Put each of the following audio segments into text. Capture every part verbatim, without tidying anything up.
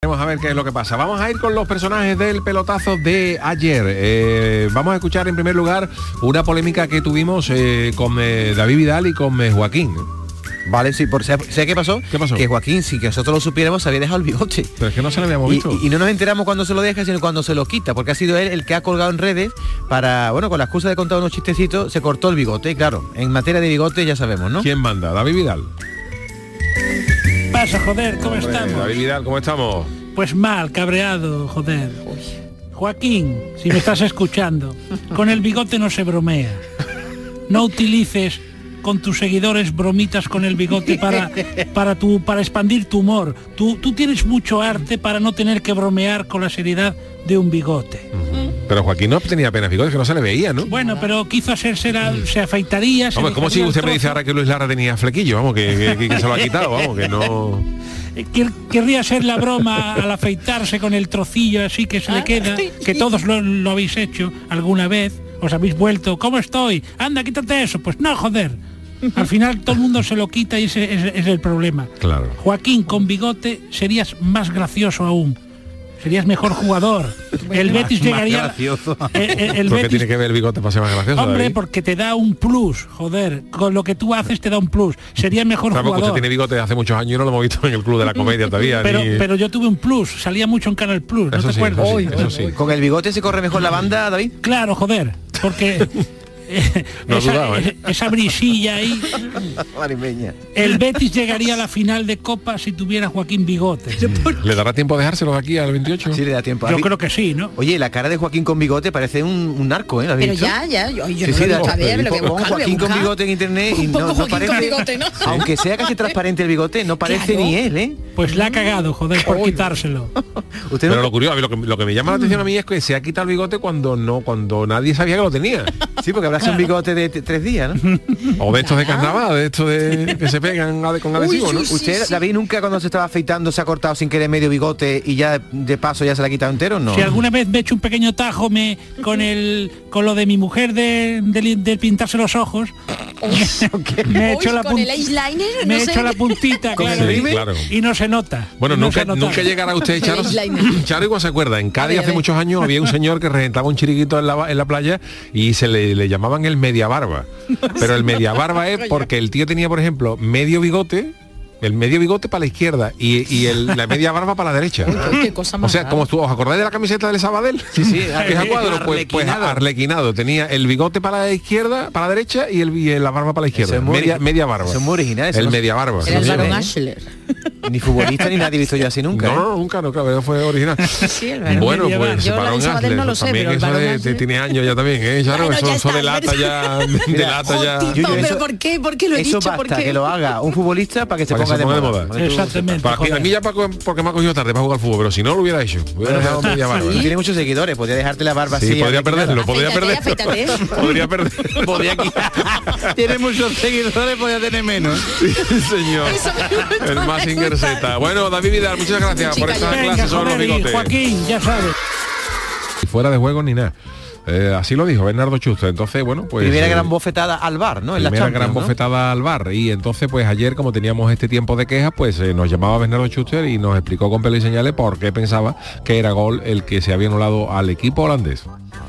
Vamos a ver qué es lo que pasa. Vamos a ir con los personajes del pelotazo de ayer. Eh, vamos a escuchar en primer lugar una polémica que tuvimos eh, con eh, David Vidal y con eh, Joaquín. Vale, sí, por ¿sabes qué pasó? ¿Qué pasó? Que Joaquín, si que nosotros lo supiéramos, se había dejado el bigote. Pero es que no se lo habíamos Y, visto. y, y no nos enteramos cuando se lo deja, sino cuando se lo quita, porque ha sido él el que ha colgado en redes para, bueno, con la excusa de contar unos chistecitos, se cortó el bigote. Y claro, en materia de bigote ya sabemos, ¿no? ¿Quién manda? David Vidal. ¿Qué pasa, joder? ¿Cómo Hombre, estamos? David Vidal, ¿cómo estamos? Pues mal, cabreado, joder. Joaquín, si me estás escuchando, con el bigote no se bromea. No utilices con tus seguidores bromitas con el bigote para para tu para expandir tu humor. Tú tú tienes mucho arte para no tener que bromear con la seriedad de un bigote. Uh-huh. Pero Joaquín no tenía apenas bigote, que no se le veía, ¿no? Bueno, pero quiso hacerse la, se afeitaría. Se Vamos, como si usted me dice ahora que Luis Lara tenía flequillo, vamos, que, que, que se lo ha quitado, vamos, que no... Quer, querría hacer la broma al afeitarse con el trocillo así que se le queda, que todos lo, lo habéis hecho alguna vez, os habéis vuelto, ¿cómo estoy? Anda, quítate eso. Pues no, joder. Al final todo el mundo se lo quita y ese es, es el problema. Claro. Joaquín, con bigote serías más gracioso aún. Serías mejor jugador. El Betis llegaría... El, el, el ¿Por qué Betis, tiene que ver el bigote para ser más gracioso? hombre, David? porque te da un plus, joder. Con lo que tú haces te da un plus. Sería mejor Sabemos que jugador. usted tiene bigote de hace muchos años y no lo hemos visto en el Club de la Comedia todavía. Pero, ni... pero yo tuve un plus, salía mucho en Canal Plus, ¿no Eso te sí, acuerdas? eso sí, eso sí. ¿Con el bigote se corre mejor la banda, David? Claro, joder, porque eh, No esa, dudaba, ¿eh? esa brisilla ahí. Marimeña. El Betis llegaría a la final de Copa si tuviera Joaquín bigote. ¿Le dará tiempo a dejárselos aquí al veintiocho? Sí, le da tiempo. Yo creo que sí, ¿no? Oye, la cara de Joaquín con bigote parece un, un narco, ¿eh? ¿Lo habéis Pero visto? ya, ya, yo, yo Sí, no sí, lo he da- visto, a ver, lo voy a pon buscar, lo voy a Joaquín con buscar. bigote en internet y Un no, poco no Joaquín parece, con bigote, ¿no? aunque sea casi transparente el bigote, no parece Claro. ni él, ¿eh? Pues la ha cagado, joder, por quitárselo. Usted Pero no... lo curioso, a mí lo que, lo que me llama la atención a mí es que se ha quitado el bigote cuando no, cuando nadie sabía que lo tenía. Sí, porque habrá sido un bigote de t- tres días, ¿no? O de estos de carnaval, de estos de que se pegan ade- con adhesivo, ¿no? Uy, sí, ¿Usted, sí. David, nunca cuando se estaba afeitando se ha cortado sin querer medio bigote y ya de paso ya se la ha quitado entero, no? Si alguna vez me he hecho un pequeño tajo me con el con lo de mi mujer de, de, de pintarse los ojos, me he hecho Uy, la con pun- el eyeliner, me no he sé. hecho la puntita, ¿Con claro, el y, claro. y no se nota. Bueno, no nunca, se nota. nunca llegará usted, Charo. El eyeliner. Charo igual se acuerda, en A Cádiz ver, a hace ver. muchos años había un señor que reventaba un chiriquito en la, en la playa y se le, le llamaban el media barba. Pero el media barba es porque el tío tenía, por ejemplo, medio bigote, el medio bigote para la izquierda y, y el- la media barba para la derecha. Uy, qué cosa O más sea, rara. como tú, ¿os acordáis de la camiseta del Sabadell? Sí, sí, Que es a cuadro, pues, pues arlequinado. arlequinado. Tenía el bigote para la izquierda, para la derecha y, el, y la barba para la izquierda. Eso es muy Media, origi- media barba. eso es muy original, eso El no se- media barba. Era el Sí, varón sí. Ashler. Ni futbolista ni nadie he visto yo así nunca, No, ¿eh? no, nunca, no, claro, eso fue original. Sí, el varón. Bueno, medieval. pues Yo la de Barón Sabadell Asler, no lo sé, también pero el eso Barón de, Asler- de- tiene años ya también, ¿eh? Charo, Bueno, eso, ya eso está, delata ya, Mira, delata ya. Jotito, Yuyu, pero eso- ¿por qué? ¿Por qué lo he Eso dicho? ¿Por basta qué? que lo haga un futbolista para que se Para que ponga se de ponga de moda. moda. Para que tú Exactamente. Para que- a mí ya para- porque me ha cogido tarde para jugar al fútbol, pero si no lo hubiera hecho. Hubiera dejado media barba. sepas. Tiene muchos seguidores, podría dejarte la barba Sí, así. podría arreglada. perderlo, podría Afeítate, perderlo. afeítate. Podría perderlo. Podría quitar. Tiene muchos seguidores, podría tener menos. Sí, señor. Eso me gusta, El me Mazinger gusta. Z. Bueno, David Vidal, muchas gracias por Chica, esta yo- Venga, clase sobre los joder, y bigotes. Joaquín, ya sabes. Fuera de juego ni nada. Eh, así lo dijo Bernardo Schuster. Entonces, bueno, pues... Primera eh, gran bofetada al bar, ¿no? En la Primera Champions, gran ¿no? bofetada al bar. Y entonces, pues ayer, como teníamos este tiempo de quejas, pues eh, nos llamaba Bernardo Schuster y nos explicó con pelo y señales por qué pensaba que era gol el que se había anulado al equipo holandés.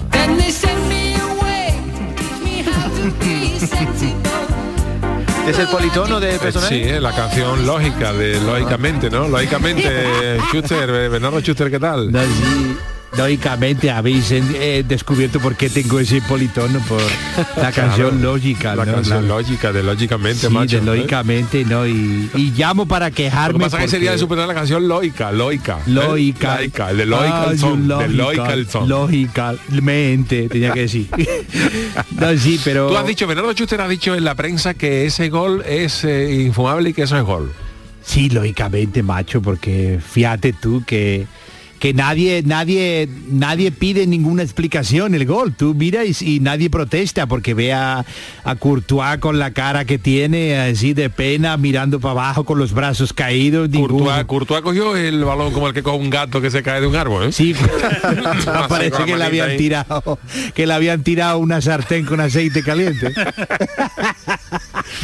Es el politono del Eh, personaje. Sí, eh, la canción lógica, de lógicamente, ¿no? Lógicamente, Schuster, eh, Bernardo Schuster, ¿qué tal? No, sí, lógicamente habéis eh, descubierto por qué tengo ese politono por la canción Claro, lógica, La ¿no? canción La- lógica, de lógicamente, sí, macho. de ¿eh? lógicamente, ¿no? Y, y llamo para Lo quejarme que pasa es que porque- sería de superar la canción lógica, lógica. ¿eh? Lógica. Lógica, el de lógica Ah, el son, de lógica, lógica el son. Lógicamente, tenía que decir. No, sí, pero... Tú has dicho, Bernardo Schuster ha dicho en la prensa que ese gol es eh, infumable y que eso es gol. Sí, lógicamente, macho, porque fíjate tú que que nadie nadie nadie pide ninguna explicación el gol. Tú miras y, y nadie protesta porque ve a, a Courtois con la cara que tiene así de pena mirando para abajo con los brazos caídos. Courtois, ninguno- Courtois cogió el balón como el que coge un gato que se cae de un árbol, ¿eh? Sí, Así parece con la que le manita habían ahí. tirado que le habían tirado una sartén con aceite caliente.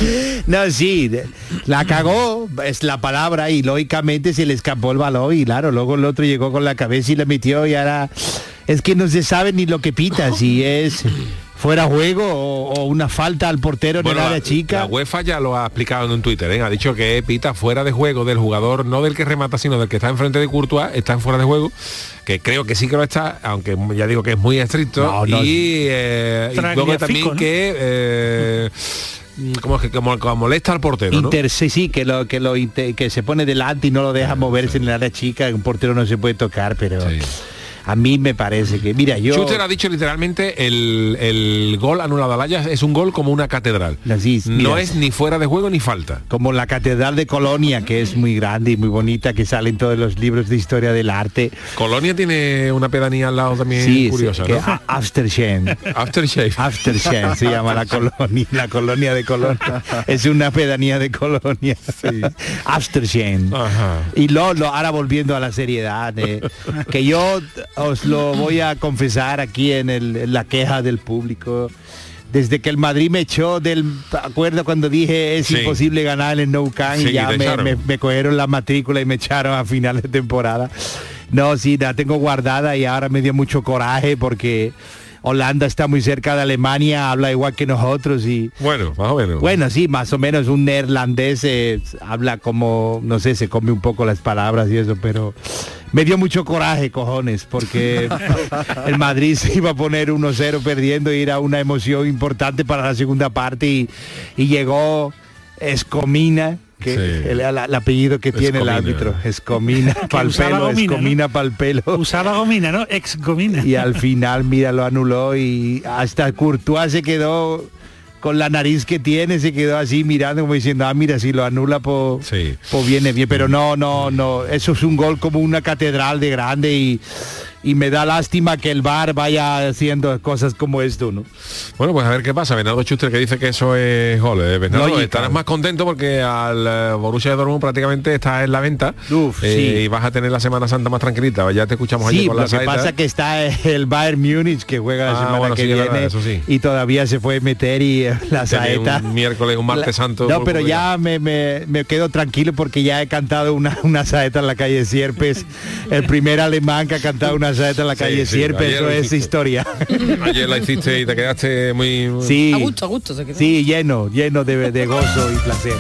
No, sí, la cagó, es la palabra, y lógicamente se le escapó el balón y claro, luego el otro llegó con la cabeza y le metió y ahora es que no se sabe ni lo que pita, si es fuera juego o, o una falta al portero Bueno, en el la, área chica. la UEFA ya lo ha explicado en un Twitter, ¿eh? Ha dicho que pita fuera de juego del jugador, no del que remata, sino del que está enfrente de Courtois, está en fuera de juego, que creo que sí que lo está, aunque ya digo que es muy estricto, No, no, y, eh, y luego también ¿no? que... Eh, como que como, como molesta al portero, ¿no? Inter, sí, sí, que lo que lo inter- que se pone delante y no lo deja moverse sí. en el área chica, un portero no se puede tocar, pero Sí. a mí me parece que, mira, yo... Schuster ha dicho literalmente el, el gol anulado al Ajax es un gol como una catedral. Así, No mira, es ni fuera de juego ni falta. como la Catedral de Colonia, que es muy grande y muy bonita, que sale en todos los libros de historia del arte. Colonia tiene una pedanía al lado también Sí, curiosa, sí, que ¿no? a- Aftershave. Aftershave. Aftershave se llama la colonia, la colonia de Colonia. Es una pedanía de Colonia. Aftershave. Ajá. Y lo, lo- ahora volviendo a la seriedad, eh, que yo os lo voy a confesar aquí en, el, en la queja del público. Desde que el Madrid me echó del acuerdo cuando dije es Sí. imposible ganar en el Nou Camp, Sí, y ya te me, echaron. me- me cogieron la matrícula y me echaron a final de temporada. No, sí, la tengo guardada y ahora me dio mucho coraje porque Holanda está muy cerca de Alemania, habla igual que nosotros y Bueno, más o menos. bueno, sí, más o menos un neerlandés eh, habla como, no sé, se come un poco las palabras y eso, pero me dio mucho coraje, cojones, porque el Madrid se iba a poner uno cero perdiendo y era una emoción importante para la segunda parte y, y llegó Escomina, que Sí. el, el- el apellido que tiene el Escomina. árbitro, Escomina, pa'l usaba pelo, gomina, Escomina pa'l pelo. Usaba gomina, ¿no? Ex gomina. Y al final, mira, lo anuló y hasta Courtois se quedó con la nariz que tiene, se quedó así mirando como diciendo, ah, mira, si lo anula, pues Sí. viene bien. Pero no, no, no, eso es un gol como una catedral de grande y, y me da lástima que el V A R vaya haciendo cosas como esto, ¿no? Bueno, pues a ver qué pasa. Bernardo Schuster que dice que eso es gol. ¿eh? Bernardo, Lógica. estarás más contento porque al eh, Borussia Dortmund prácticamente está en la venta. Uf, eh, sí. Y vas a tener la Semana Santa más tranquilita. Ya te escuchamos Sí, allí con lo la que saeta. pasa que está el Bayern Múnich que juega la Ah, semana bueno, que sí, es viene verdad, eso sí. y todavía se puede meter y eh, la Tiene saeta un miércoles, un martes La- santo. No, por pero publicar. ya me, me, me quedo tranquilo porque ya he cantado una, una saeta en la calle Sierpes. El primer alemán que ha cantado una saeta en la Sí, calle sí, Sierpes, ayer eso lo es hiciste. historia. Ayer la hiciste y te quedaste muy... Sí, A gusto, a gusto. Se quedó. sí, lleno, lleno de, de gozo y placer.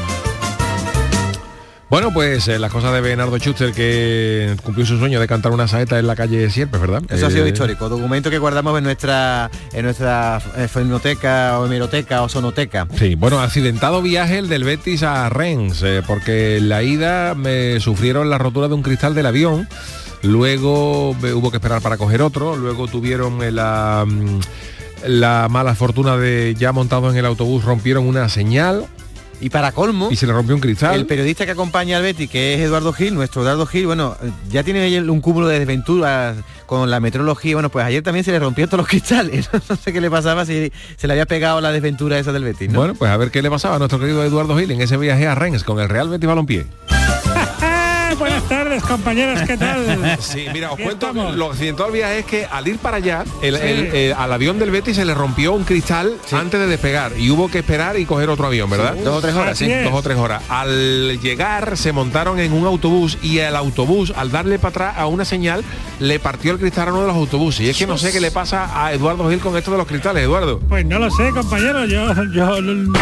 Bueno, pues eh, las cosas de Bernardo Schuster que cumplió su sueño de cantar una saeta en la calle Sierpes, ¿verdad? Eso ha sido Eh, histórico, documento que guardamos en nuestra en nuestra eh, fonoteca o hemeroteca o sonoteca. Sí, bueno, accidentado viaje el del Betis a Rennes, eh, porque en la ida me sufrieron la rotura de un cristal del avión, luego eh, hubo que esperar para coger otro, luego tuvieron eh, la, mm, la mala fortuna de ya montados en el autobús rompieron una señal Y para colmo, y se le rompió un cristal. el periodista que acompaña al Betis, que es Eduardo Gil, nuestro Eduardo Gil, bueno, ya tiene ayer un cúmulo de desventuras con la meteorología. Bueno, pues ayer también se le rompieron todos los cristales. No sé qué le pasaba, si se le había pegado la desventura esa del Betis, ¿no? Bueno, pues a ver qué le pasaba a nuestro querido Eduardo Gil en ese viaje a Rennes con el Real Betis Balompié. Buenas tardes, compañeras, ¿qué tal? Sí, mira, os Aquí cuento, estamos. lo accidentado del viaje es que al ir para allá, el- Sí. el- el- al avión del Betis se le rompió un cristal antes de despegar y hubo que esperar y coger otro avión, ¿verdad? Dos o tres horas, Así sí. es. Dos o tres horas. Al llegar se montaron en un autobús y el autobús, al darle para atrás a una señal, le partió el cristal a uno de los autobuses. Y es que no sé qué le pasa a Eduardo Gil con esto de los cristales, Eduardo. Pues no lo sé, compañero, yo... yo...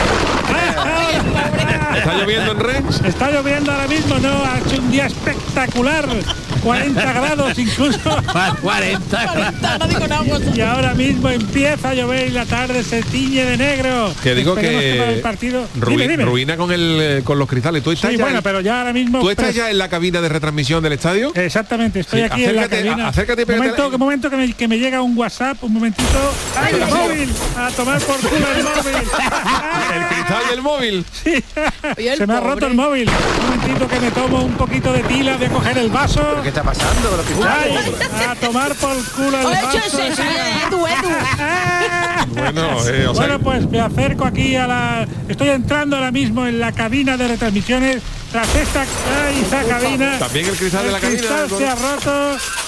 ¿Está lloviendo en Rennes? Está lloviendo ahora mismo, ¿no? Ha hecho un día espectacular, cuarenta grados incluso. cuarenta. Nadie con agua. Y ahora mismo empieza a llover y la tarde se tiñe de negro. Que digo Esperemos para el que partido. rui- Dime, dime. ruina con el eh, con los cristales. ¿Tú estás, Sí, ya, bueno, en, pero ya ahora mismo... ¿tú estás pues, ya en la cabina de retransmisión del estadio? Exactamente, estoy Sí, aquí en la acércate, cabina. a- acércate y un pégate momento, la- un momento que me, que me llega un WhatsApp, un momentito. ¡Ay, el móvil! A tomar por culo el móvil. El cristal del móvil. Sí. Oye, el Se me ha pobre. roto el móvil. Un momentito que me tomo un poquito de tila, voy a coger el vaso. ¿Qué está pasando con los Ay, cristales? a tomar por culo el Oye, vaso. ese, ese, Edu, Edu. Bueno, eh, o sea, Bueno, pues me acerco aquí a la... Estoy entrando ahora mismo en la cabina de retransmisiones. Tras esta, ay, esta cabina... también el cristal de la cabina. cristal se ha roto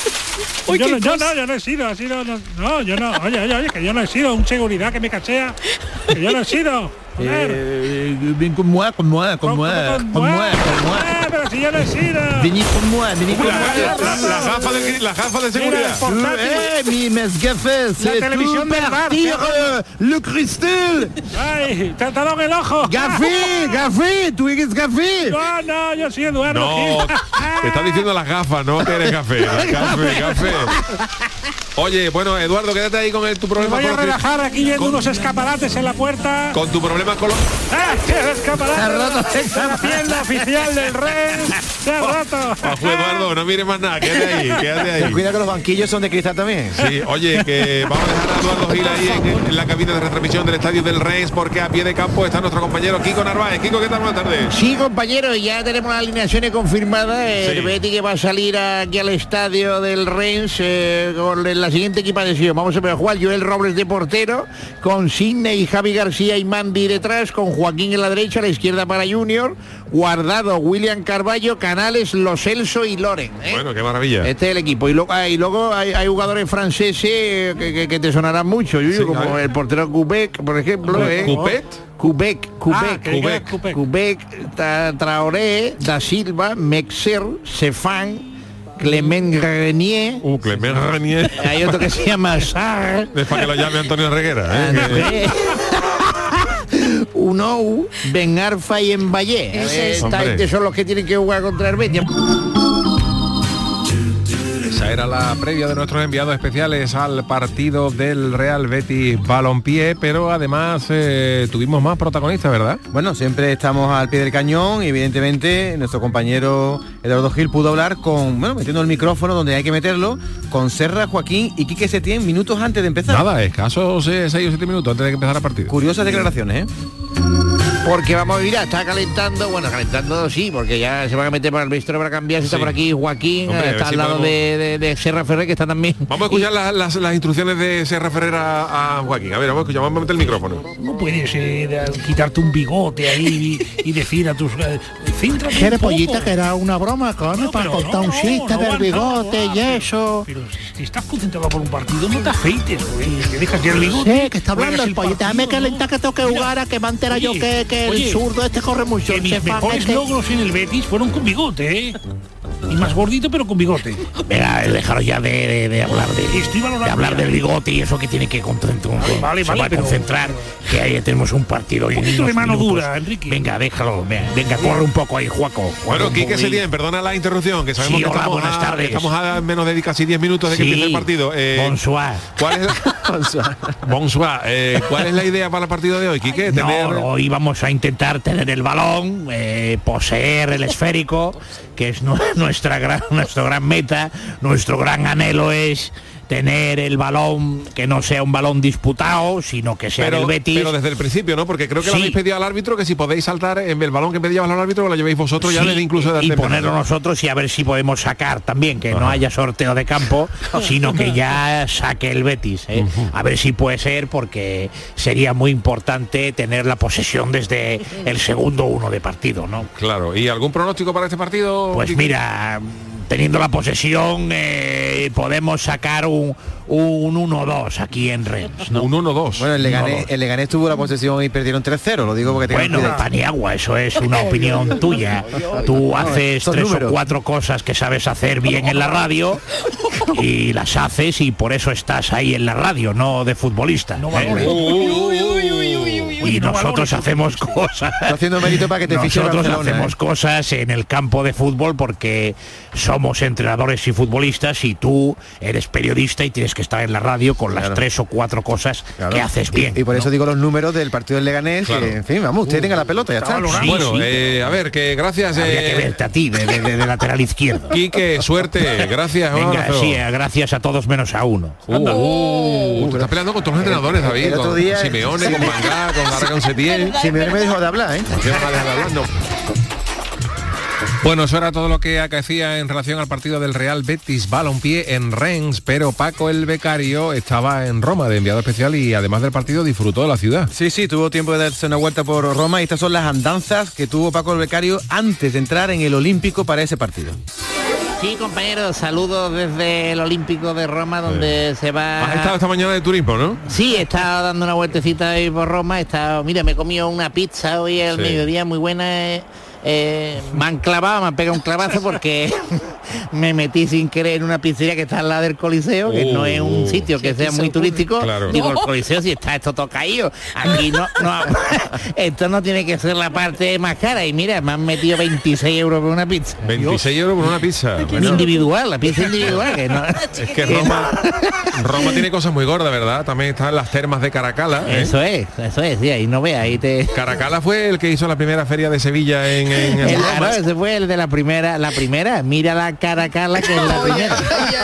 Uy, yo, qué no, yo cosa. no, yo no he sido, ha sido, no, no, yo no, oye, oye, oye, que yo no he sido un seguridad que me cachea, que yo no he sido, joder. Eh, ven con moi, con moi, con moi, con moi, con moi. Ah, pero si yo no he sido. Vení con moi, vení con La, moi. la, la gafa de, la gafa de Mira, seguridad. el portátil. Eh, mi mes gafes, La c'est televisión tout del bar, partir, tío. euh, le cristal. Ay, te ha dado en el ojo. Gafé, gafé, tú eres gafé. No, no, yo soy Eduardo No, Gil. te está diciendo las gafas, no que eres café. Café, café. Oye, bueno, Eduardo, quédate ahí con el, tu Me problema voy a con los- relajar aquí viendo con- unos escaparates en la puerta. Con tu problema con los... ¡Ah, qué escaparate! La tienda oficial del Rey. Se ha roto. Ojo, Eduardo, no mires más nada, quédate ahí, quédate Ten ahí. cuidado que los banquillos son de cristal también. Sí, oye, que vamos a dejar a Eduardo Gil ahí en, en la cabina de retransmisión del Estadio del Reims, porque a pie de campo está nuestro compañero Kiko Narváez. Kiko, ¿qué tal? Buenas tardes. Sí, compañero, ya tenemos las alineaciones confirmadas. El Sí. Betis que va a salir aquí al estadio del Reims eh, con la siguiente equipación. Vamos a ver a jugar Joel Robles de portero, con Sidney, Javi García y Mandy detrás, con Joaquín en la derecha, a la izquierda para Junior, Guardado, William Carballo, Canales, Lo Celso y Loren. ¿eh? Bueno, qué maravilla. Este es el equipo. Y luego, ah, y luego hay, hay jugadores franceses eh, que, que- que te sonarán mucho, Yuyu, Sí, como a ver. el portero Kubek, por ejemplo. ¿eh? ¿Cupet? Kubek, Ah, Kubek, que diga Kubek. Kubek. Kubek, Ta- Traoré, Da Silva, Mexer, Sefán, Clement Grenier. Uh, Clement Renier. Hay otro que se llama Sarr. Es para que lo llame Antonio Reguera, ¿eh? Que- André, Unou, Ben Arfa y Mbaye. Ese es. Esta Hombre. gente son los que tienen que jugar contra el Betis. Esa era la previa de nuestros enviados especiales al partido del Real Betis Balompié, pero además eh, tuvimos más protagonistas, ¿verdad? Bueno, siempre estamos al pie del cañón y evidentemente nuestro compañero Eduardo Gil pudo hablar con, bueno, metiendo el micrófono donde hay que meterlo, con Serra, Joaquín y Quique Setién minutos antes de empezar. Nada, escasos eh, seis o siete minutos antes de que empezara el partido. Curiosas declaraciones, ¿eh? Porque vamos a mirar, está calentando, bueno, calentando sí, porque ya se van a meter para el vestuario para cambiarse. Está Sí. por aquí Joaquín, Hombre, a ver está si al lado podemos- de, de- de Serra Ferrer, que está también. Vamos a escuchar las, las- las instrucciones de Serra Ferrera a Joaquín. A ver, vamos a escuchar, vamos a meter el micrófono. No puedes eh, quitarte un bigote ahí y, y decir a tus... Eh, céntrate Que un era poco. pollita, que era una broma, coño, No, para pero contar no, un chiste no del aguanta, bigote no, y pero- eso. Pero si, si estás concentrado por un partido, no te afeites, güey, que dejas ya el bigote. Sí, que está hablando juegas el pollita. Déjame partido, calentar que tengo que Mira, jugar a que me entera yo oye, que, que el oye, zurdo este corre mucho. Que el mis Cefán mejores este. logros en el Betis fueron con bigote, ¿eh? Y más gordito, pero con bigote. Venga, déjalo ya de, de- de hablar de, Estoy valorando de hablar ya. del bigote y eso que tiene que concentrar. Vale, vale, se vale, va a pero- concentrar, que ahí tenemos un partido. Un poquito de mano dura, Enrique. Venga, déjalo. Venga, venga, corre un poco ahí, Juaco. corre Bueno, un Quique poco ahí. Setién, perdona la interrupción, que sabemos Sí, que hola, estamos, buenas a, tardes. estamos a menos de casi diez minutos de que Sí. empiece el partido. Eh, Bonsoir. ¿Cuál es, Bonsoir. Eh, ¿Cuál es la idea para el partido de hoy, Quique? No, Tener- hoy vamos a intentar tener el balón, eh, poseer el esférico, que es nu- nuestra gran, nuestro gran meta, nuestro gran anhelo es tener el balón, que no sea un balón disputado, sino que sea pero, del Betis. pero desde el principio, ¿no? Porque creo que Sí. le habéis pedido al árbitro que si podéis saltar en el balón que pedíamos al árbitro, lo llevéis vosotros ya Sí, desde incluso de y antes de ponerlo empezar. nosotros y a ver si podemos sacar también, que no haya sorteo de campo, sino que ya saque el Betis, ¿eh? A ver si puede ser, porque sería muy importante tener la posesión desde el segundo uno de partido, ¿no? Claro. ¿Y algún pronóstico para este partido? Pues Quique? mira, teniendo la posesión eh, podemos sacar un, un uno dos aquí en Rennes, ¿no? Un uno dos. Bueno, el Leganés, No, no. el Leganés tuvo la posesión y perdieron tres cero, lo digo porque tengan Bueno, cuidado. Paniagua, eso es una opinión tuya. Tú haces son tres números. o cuatro cosas que sabes hacer bien en la radio y las haces y por eso estás ahí en la radio, no de futbolista. No ¿eh? valores. Y no nosotros valores. hacemos cosas. Está haciendo mérito para que te fiche Nosotros Barcelona, hacemos ¿eh? cosas en el campo de fútbol porque somos entrenadores y futbolistas y tú eres periodista y tienes que estar en la radio con las Claro. tres o cuatro cosas Claro. que haces bien. Y, y por eso ¿no? digo los números del partido del Leganés, Claro. que, en fin, vamos, usted tenga la pelota, ya está. valorado. Sí, bueno, sí. eh, a ver, que gracias. Habría eh, que verte a ti de, de- de- de lateral izquierdo. Quique, suerte, gracias. un Venga, abrazo. sí, eh, gracias a todos menos a uno. Uh, uh, te estás peleando con todos los entrenadores, David. el otro con día- Simeone, con Mangá, con ahora con Setién. Si me me dejó de hablar, ¿eh? ¿Qué van a dejar de hablar? No. Bueno, eso era todo lo que acaecía en relación al partido del Real Betis Balompié en Rennes, pero Paco el becario estaba en Roma de enviado especial y además del partido disfrutó de la ciudad. Sí, sí, tuvo tiempo de darse una vuelta por Roma y estas son las andanzas que tuvo Paco el Becario antes de entrar en el Olímpico para ese partido. Sí, compañeros, saludos desde el Olímpico de Roma, donde se va... Has estado esta mañana de turismo, ¿no? Sí, he estado dando una vueltecita ahí por Roma, he estado... Mira, me he comido una pizza hoy al Sí. mediodía muy buena. eh, eh, me han clavado, me han pegado un clavazo porque me metí sin querer en una pizzería que está al lado del Coliseo, que Uh, no es un sitio que sí, sea sí, muy se ocurre. turístico. Claro. Digo, el Coliseo si está esto todo caído. Aquí no, no, esto no tiene que ser la parte más cara. Y mira, me han metido veintiséis euros por una pizza. veintiséis euros por una pizza. Bueno, Individual, la pizza individual, que no... es que Roma, Roma tiene cosas muy gordas, ¿verdad? También están las termas de Caracalla. ¿eh? Eso es, eso es, sí, ahí no veas, ahí te... Caracalla fue el que hizo la primera feria de Sevilla en, en, en El, Roma. claro, ese fue el de la primera, la primera, mira la Caracalla que es la primera.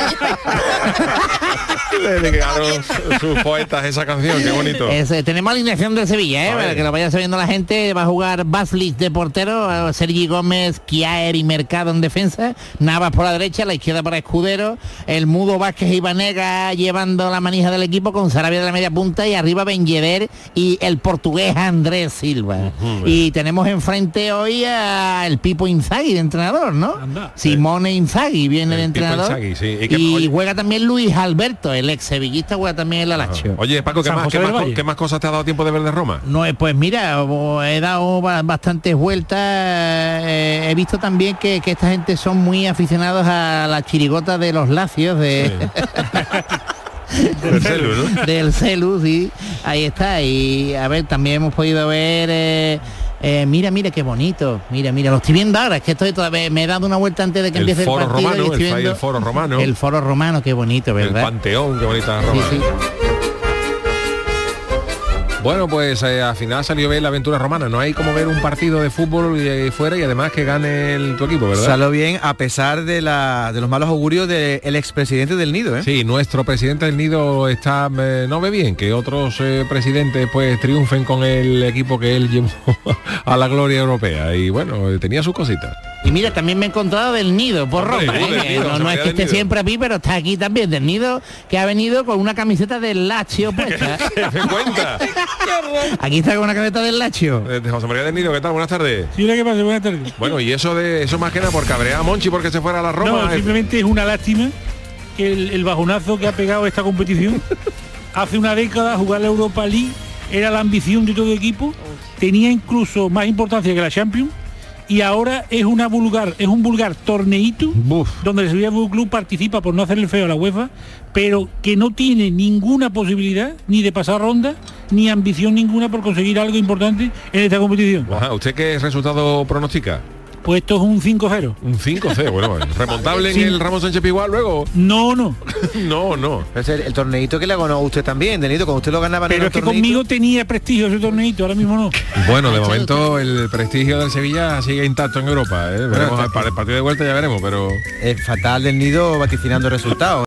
Le dedicaron sus poetas esa canción, qué bonito. Ese, tenemos alineación de Sevilla, ¿eh? A ver. Para que lo vaya sabiendo la gente. Va a jugar Baslis de portero, Sergi Gómez, Kiaer y Mercado en defensa, Navas por la derecha, la izquierda para Escudero, el Mudo Vázquez y Vanega llevando la manija del equipo con Sarabia de la media punta y arriba Ben Yedder y el portugués Andrés Silva. Ujú, y tenemos enfrente hoy a el Pipo Inzaghi de entrenador, ¿no? Anda. Simone Inzaghi viene de El Pipo entrenador. Inzaghi, sí. ¿Y Y, qué- oye- juega también Luis Alberto, el ex sevillista, juega también el Alacho. Oye, Paco, ¿qué San más, José qué, del más, Valle. ¿qué más cosas te ha dado tiempo de ver de Roma? No, eh, pues mira, o- he dado ba- bastantes vueltas, eh, he visto también que, que esta gente son muy aficionados a la chirigota de los lacios de, Del celu, ¿no? del Celu, sí, ahí está. Y a ver, también hemos podido ver, eh, eh, mira, mira qué bonito, mira, mira, lo estoy viendo ahora, es que estoy todavía, me he dado una vuelta antes de que El empiece foro el partido. romano, y estoy el, viendo el foro romano, el foro romano, qué bonito, el ¿verdad? Panteón, qué bonita Sí, Roma. sí. Bueno, pues eh, al final salió bien la aventura romana. No hay como ver un partido de fútbol eh, fuera y además que gane el, tu equipo, ¿verdad? Salió bien a pesar de, la, de los malos augurios del expresidente del Nido, ¿eh? Sí, nuestro presidente del Nido está eh, no ve bien que otros eh, presidentes pues triunfen con el equipo que él llevó a la gloria europea y bueno, eh, tenía sus cositas. Y mira, también me he encontrado del Nido por Hombre, Roma, uh, ¿eh? del Que Nido, no, se no me es da que del esté Nido. siempre aquí, pero está aquí también del Nido, que ha venido con una camiseta del Lazio puesta. ¿Te cuenta? Aquí está con una camiseta del Lazio. Eh, José María del Nido, ¿qué tal? Buenas tardes. Sí, ¿qué pasa? Buenas tardes. Bueno, y eso de eso más que nada por cabrea a Monchi porque se fuera a la Roma. No, eh, simplemente es una lástima que el, el bajonazo que ha pegado esta competición. Hace una década jugar la Europa League era la ambición de todo equipo, tenía incluso más importancia que la Champions y ahora es una vulgar, es un vulgar torneíto Buf. donde el Sevilla Fútbol Club participa por no hacerle feo a la UEFA, pero que no tiene ninguna posibilidad ni de pasar ronda ni ambición ninguna por conseguir algo importante en esta competición. Ajá, ¿usted qué resultado pronostica? Pues esto es un cinco cero. Un cinco cero, bueno, remontable Sí. en el Ramón Sánchez Pizjuán luego. No, no. No, no. Es el, el torneito que le ganó a usted también, del Nido, cuando usted lo ganaba en Pero el es que torneito. conmigo tenía prestigio ese torneito, ahora mismo no. Bueno, de momento el prestigio del Sevilla sigue intacto en Europa. ¿eh? Veremos, para el partido de vuelta ya veremos, pero... Es fatal del Nido vaticinando resultados.